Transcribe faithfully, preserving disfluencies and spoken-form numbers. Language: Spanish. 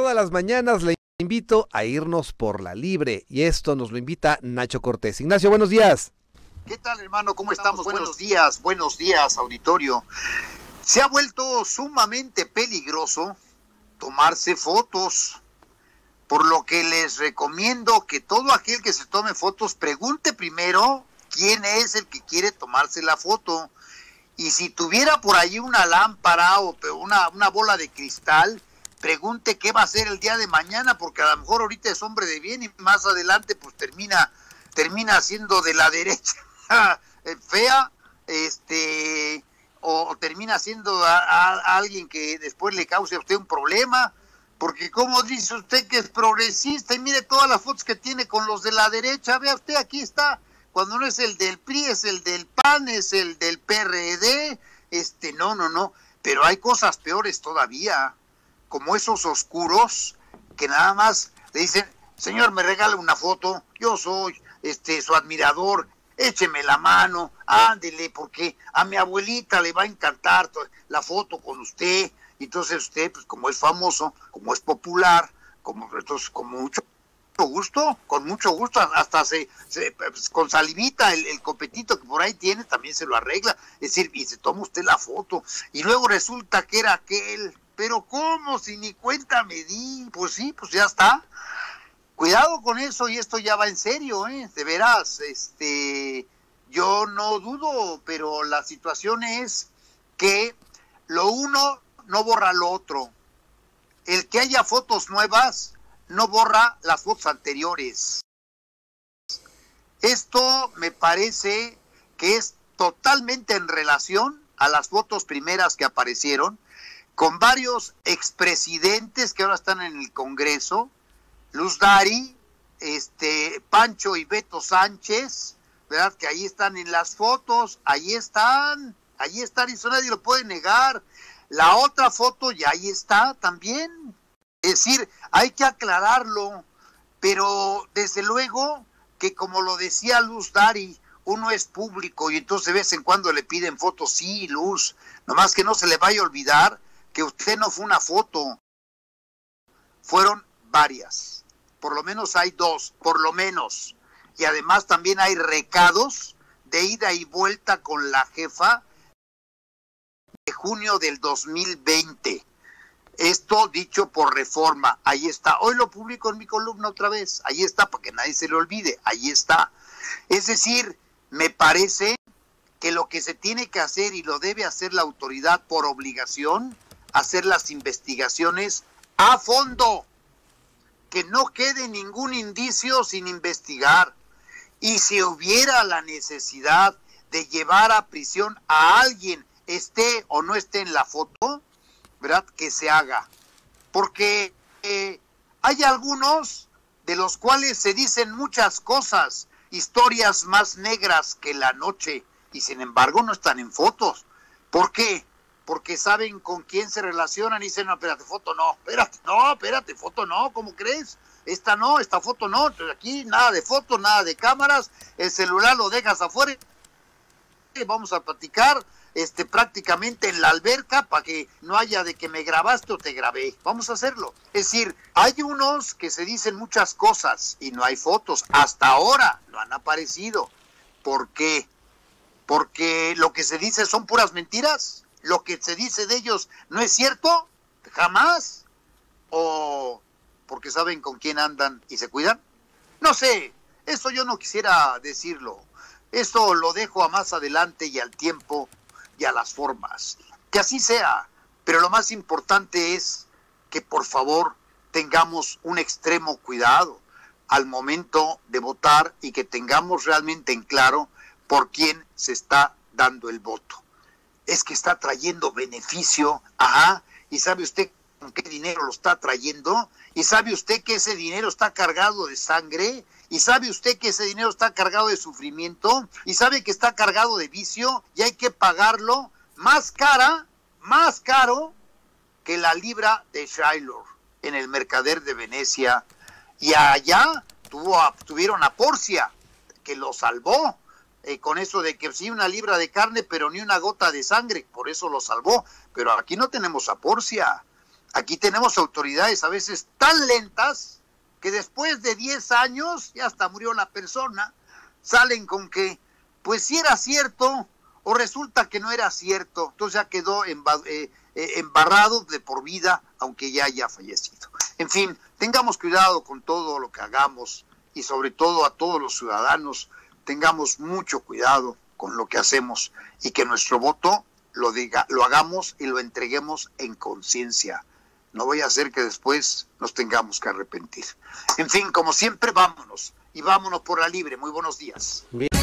todas las mañanas le invito a irnos por la libre y esto nos lo invita Nacho Cortés. Ignacio, buenos días. ¿Qué tal, hermano? ¿Cómo estamos? Buenos días, buenos días, auditorio. Se ha vuelto sumamente peligroso tomarse fotos, por lo que les recomiendo que todo aquel que se tome fotos pregunte primero quién es el que quiere tomarse la foto. Y si tuviera por ahí una lámpara o una, una bola de cristal, pregunte qué va a hacer el día de mañana, porque a lo mejor ahorita es hombre de bien y más adelante pues termina, termina siendo de la derecha fea, este, o termina siendo a, a, a alguien que después le cause a usted un problema, porque como dice usted que es progresista y mire todas las fotos que tiene con los de la derecha, vea usted, aquí está. Cuando no es el del P R I, es el del P A N, es el del P R D, este, no, no, no, pero hay cosas peores todavía, como esos oscuros que nada más le dicen, señor, me regala una foto, yo soy este su admirador, écheme la mano, ándele, porque a mi abuelita le va a encantar la foto con usted, y entonces usted, pues como es famoso, como es popular, como entonces como mucho gusto, con mucho gusto, hasta se, se pues, con salivita el, el copetito que por ahí tiene, también se lo arregla, es decir, y se toma usted la foto, y luego resulta que era aquel, pero ¿cómo? Si ni cuenta me di, pues sí, pues ya está, cuidado con eso, y esto ya va en serio, ¿eh? De veras, este, yo no dudo, pero la situación es que lo uno no borra lo otro, el que haya fotos nuevas no borra las fotos anteriores. Esto me parece que es totalmente en relación a las fotos primeras que aparecieron, con varios expresidentes que ahora están en el Congreso, Luz Dari, este, Pancho y Beto Sánchez, ¿verdad? Que ahí están en las fotos, ahí están, ahí están, y eso nadie lo puede negar. La otra foto ya ahí está también. Es decir, hay que aclararlo, pero desde luego que como lo decía Luz Dari, uno es público y entonces de vez en cuando le piden fotos, sí, Luz, nomás que no se le vaya a olvidar que usted no fue una foto, fueron varias, por lo menos hay dos, por lo menos, y además también hay recados de ida y vuelta con la jefa de junio del dos mil veinte. Esto dicho por Reforma, ahí está. Hoy lo publico en mi columna otra vez, ahí está, para que nadie se le olvide, ahí está. Es decir, me parece que lo que se tiene que hacer y lo debe hacer la autoridad por obligación, hacer las investigaciones a fondo, que no quede ningún indicio sin investigar. Y si hubiera la necesidad de llevar a prisión a alguien, esté o no esté en la foto, ¿verdad? Que se haga, porque eh, hay algunos de los cuales se dicen muchas cosas, historias más negras que la noche, y sin embargo no están en fotos. ¿Por qué? Porque saben con quién se relacionan y dicen, no, espérate, foto no, espérate, no, espérate, foto no, ¿cómo crees? Esta no, esta foto no, aquí nada de fotos, nada de cámaras, el celular lo dejas afuera, vamos a platicar este, prácticamente en la alberca para que no haya de que me grabaste o te grabé. Vamos a hacerlo. Es decir, hay unos que se dicen muchas cosas y no hay fotos. Hasta ahora no han aparecido. ¿Por qué? Porque lo que se dice son puras mentiras. Lo que se dice de ellos no es cierto. Jamás. O porque saben con quién andan y se cuidan. No sé. Eso yo no quisiera decirlo. Eso lo dejo a más adelante y al tiempo y a las formas. Que así sea, pero lo más importante es que por favor tengamos un extremo cuidado al momento de votar y que tengamos realmente en claro por quién se está dando el voto. Es que está trayendo beneficio, ajá, y sabe usted con qué dinero lo está trayendo, y sabe usted que ese dinero está cargado de sangre, y sabe usted que ese dinero está cargado de sufrimiento, y sabe que está cargado de vicio, y hay que pagarlo más cara, más caro que la libra de Shiloh en el Mercader de Venecia. Y allá tuvo a, tuvieron a Porcia, que lo salvó, eh, con eso de que sí una libra de carne, pero ni una gota de sangre, por eso lo salvó. Pero aquí no tenemos a Porcia. Aquí tenemos autoridades a veces tan lentas que después de diez años, ya hasta murió la persona, salen con que, pues si era cierto, o resulta que no era cierto. Entonces ya quedó emba eh, eh, embarrado de por vida, aunque ya haya fallecido. En fin, tengamos cuidado con todo lo que hagamos y sobre todo a todos los ciudadanos, tengamos mucho cuidado con lo que hacemos y que nuestro voto lo diga, lo hagamos y lo entreguemos en conciencia. No voy a hacer que después nos tengamos que arrepentir. En fin, como siempre, vámonos y vámonos por la libre. Muy buenos días. Bien.